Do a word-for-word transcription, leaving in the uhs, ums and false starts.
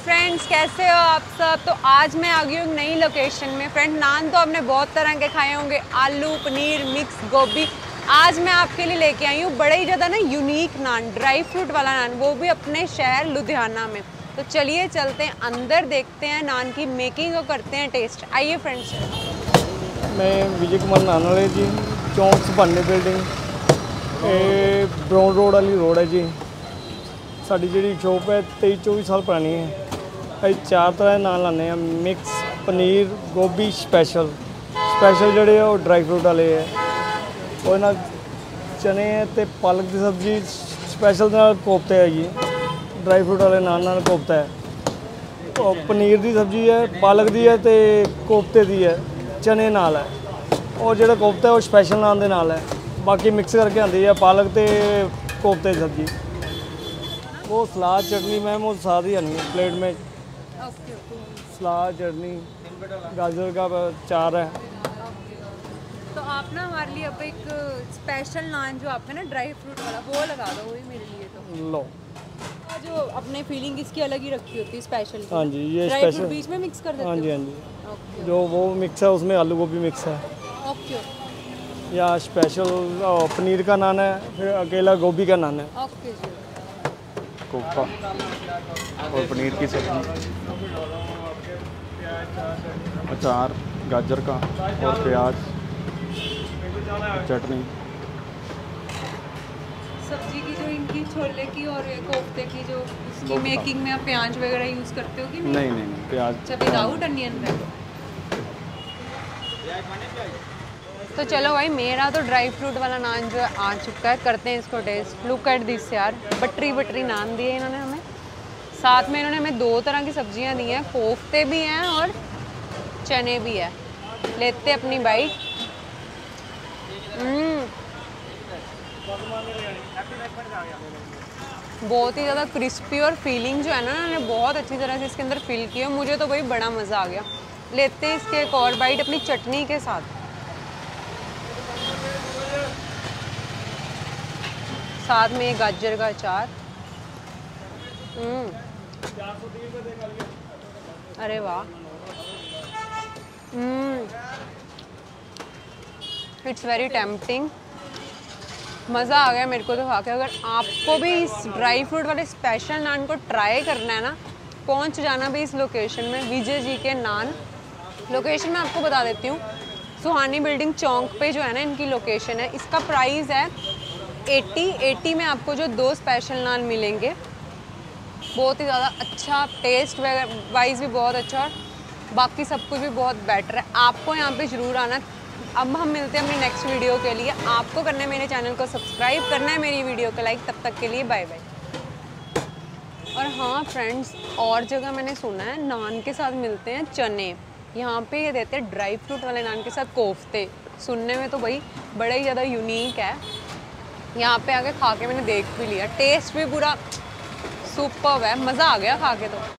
Friends, कैसे हो आप सब। तो आज मैं आ गई हूँ नई लोकेशन में। फ्रेंड, नान तो आपने बहुत तरह के खाए होंगे, आलू पनीर मिक्स गोभी। आज मैं आपके लिए लेके आई हूँ बड़े ही ज़्यादा ना यूनिक नान, ड्राई फ्रूट वाला नान, वो भी अपने शहर लुधियाना में। तो चलिए चलते हैं अंदर, देखते हैं नान की मेकिंग और करते हैं टेस्ट। आइए फ्रेंड्स। मैं विजय कुमार नानाले जी, चौंक सुभाने बिल्डिंग, ये ब्राउन रोड वाली रोड है जी। साड़ी जी शॉप है तेईस चौबीस साल पुरानी है। अभी चार तरह नान लाने हैं, मिक्स पनीर गोभी स्पैशल स्पैशल जोड़े वो ड्राई फ्रूट वाले है, और ना चने है तो पालक की सब्जी स्पैशल कोफ्ते है जी। ड्राई फ्रूट वाले नान नाल कोफ्ता है, और पनीर की सब्जी है, पालक की है तो कोफ्ते की है, चने नाल है। और जो कोफ्ता है वो स्पैशल नान के नाल है, बाकी मिक्स करके आती है पालक तो कोफ्ते की सब्जी। वो सलाद चटनी मैम वो साथ ही आनी है प्लेट में। सलाद चटनी गाजर का चार है। तो आप ना हमारे लिए अब एक स्पेशल नान जो आपका ना ड्राई फ्रूट वाला वो लगा दो, वही मेरे लिए। तो लो जो अपने फीलिंग इसकी अलग ही रखी होती है स्पेशल। हाँ जी, ये ड्राई स्पेशल फ्रूट बीच में मिक्स कर देते हो? हाँ जी हाँ जी, ओके। जो वो मिक्स है उसमें आलू गोभी मिक्स है। ओके। या स्पेशल पनीर का नान है, फिर अकेला गोभी का नान है। ओके जी। कोफ्ता और पनीर की सब्जी, अचार गाजर का और प्याज, चटनी। सब्जी की जो इनकी छोले की और ये कोफ्ते की जो उसकी कोफ्ता। मेकिंग में आप प्याज वगैरह यूज़ करते हो कि नहीं? नहीं नहीं नहीं प्याज। अच्छा, विदाउट अनियन है। तो चलो भाई, मेरा तो ड्राई फ्रूट वाला नान जो है आ चुका है, करते हैं इसको टेस्ट। लुक एट दिस यार, बटरी बटरी नान दिए इन्होंने हमें, साथ में इन्होंने हमें दो तरह की सब्जियां दी हैं, कोफ्ते भी हैं और चने भी है। लेते अपनी बाइट। बहुत ही ज़्यादा क्रिस्पी और फीलिंग जो है ना, उन्होंने बहुत अच्छी तरह से इसके अंदर फील किया। मुझे तो भाई बड़ा मज़ा आ गया। लेते हैं इसके एक और बाइट अपनी चटनी के साथ। साथ में एक गाजर का अचार। अरे वाह, इट्स वेरी टेम्पटिंग। मज़ा आ गया मेरे को तो खा के। अगर आपको भी इस ड्राई फ्रूट वाले स्पेशल नान को ट्राई करना है ना, पहुंच जाना भी इस लोकेशन में, विजय जी के नान। लोकेशन मैं आपको बता देती हूँ, सुहानी बिल्डिंग चौंक पे जो है ना इनकी लोकेशन है। इसका प्राइस है अस्सी अस्सी में आपको जो दो स्पेशल नान मिलेंगे। बहुत ही ज़्यादा अच्छा, टेस्ट वाइज भी बहुत अच्छा, और बाकी सब कुछ भी बहुत बेटर है। आपको यहाँ पे ज़रूर आना। अब हम मिलते हैं अपनी नेक्स्ट वीडियो के लिए। आपको करना है मेरे चैनल को सब्सक्राइब, करना है मेरी वीडियो को लाइक। तब तक के लिए बाय बाय। और हाँ फ्रेंड्स, और जगह मैंने सुना है नान के साथ मिलते हैं चने, यहाँ पे ये देते हैं ड्राई फ्रूट वाले नान के साथ कोफ्ते। सुनने में तो भाई बड़ा ही ज़्यादा यूनिक है। यहाँ पे आके खा के मैंने देख भी लिया, टेस्ट भी पूरा सुपर्ब है, मज़ा आ गया खा के तो।